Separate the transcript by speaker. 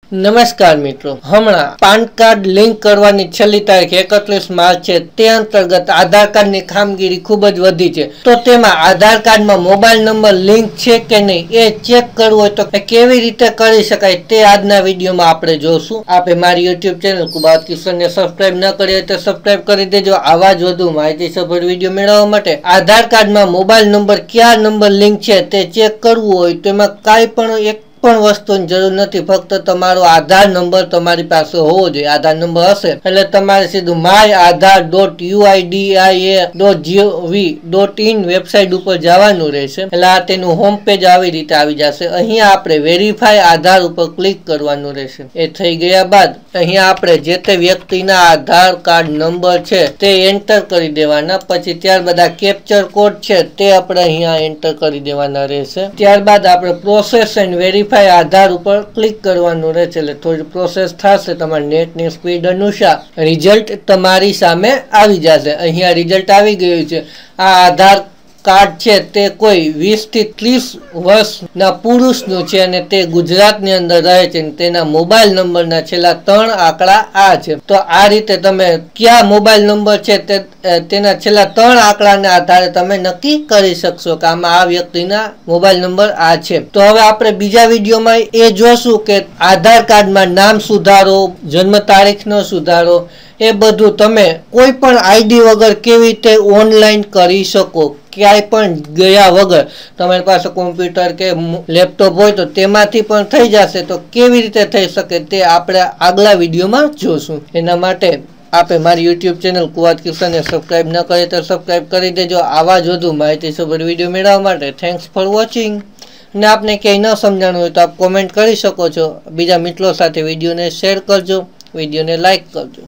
Speaker 1: નમસ્કાર મિત્રો, હમણાં પાન કાર્ડ લિંક કરવાની છેલ્લી તારીખ 31 માર્ચ છે. તે અંતર્ગત આધાર કાર્ડની કામગીરી ખૂબ જ વધી છે. તો તેમાં આધાર કાર્ડમાં મોબાઈલ નંબર લિંક છે કે નહીં એ ચેક કરવું હોય તો કેવી રીતે કરી શકાય તે આજના વિડીયોમાં આપણે જોશું. આપણે મારી યુટ્યુબ ચેનલ કુબાત કિશનને સબસ્ક્રાઇબ ન કરી હોય તો સબસ્ક્રાઇબ કરી દેજો. આવા જ વધુ માહિતીસભર વિડીયો મેળવવા માટે આધાર કાર્ડમાં મોબાઈલ નંબર કયા નંબર લિંક છે તે ચેક કરવું હોય તો એમાં કાંઈ પણ એક પણ વસ્તુની જરૂર નથી. ફક્ત તમારો આધાર નંબર તમારી પાસે હોવો જોઈએ. આધાર નંબર હશે એટલે તમારે સીધું myaadhar.uida.gov.in વેબસાઇટ ઉપર જવાનું રહેશે. એટલે આ તેનું હોમ પેજ આવી રીતે આવી જશે. અહીંયા આપણે વેરીફાઈ આધાર ઉપર ક્લિક કરવાનું રહેશે. એ થઈ ગયા બાદ અહીંયા આપણે જે તે વ્યક્તિના આધાર કાર્ડ નંબર છે તે એન્ટર કરી દેવાના. પછી ત્યારબાદ આ કેપ્ચર કોડ છે તે આપણે અહીંયા એન્ટર કરી દેવાના રહેશે. ત્યારબાદ આપણે પ્રોસેસ એન્ડ વેરીફાઈ આધાર ઉપર ક્લિક કરવાનું રહેશે. એટલે થોડી પ્રોસેસ થશે. તમારી નેટની સ્પીડ અનુસાર રિઝલ્ટ તમારી સામે આવી જશે. અહીંયા રિઝલ્ટ આવી ગયું છે. આ આધાર કાર્ડ છે તે કોઈ 20 થી 30 વર્ષના પુરુષનું છે અને તે ગુજરાતની અંદર રહે છે. તેના મોબાઈલ નંબરના છેલ્લા 3 આંકડા આ છે. તો આ રીતે તમે કયા મોબાઈલ નંબર છે તેના છેલ્લા 3 આંકડાના આધારે તમે નક્કી કરી શકશો કે આમાં આ વ્યક્તિના મોબાઈલ નંબર આ છે. તો હવે આપણે બીજા વિડીયોમાં એ જોશું કે આધાર કાર્ડમાં નામ સુધારો, જન્મ તારીખનો સુધારો, એ બધું તમે કોઈ પણ આઈડી વગર કેવી રીતે ઓનલાઈન કરી શકો. ક્યાંય પણ ગયા વગર તમારી પાસે કોમ્પ્યુટર કે લેપટોપ હોય તો તેમાંથી પણ થઈ જશે. તો કેવી રીતે થઈ શકે તે આપણે આગલા વિડીયોમાં જોશું. એના માટે આપણે મારી યુટ્યુબ ચેનલ કુવાત કિશનને સબસ્ક્રાઇબ ન કરે તો સબસ્ક્રાઇબ કરી દેજો. આવા જ વધુ માહિતીસભર વિડીયો મેળવવા માટે થેન્ક્સ ફોર વોચિંગ. અને આપને ક્યાંય ન સમજાણું હોય તો આપ કોમેન્ટ કરી શકો છો. બીજા મિત્રો સાથે વિડીયોને શેર કરજો, વિડીયોને લાઇક કરજો.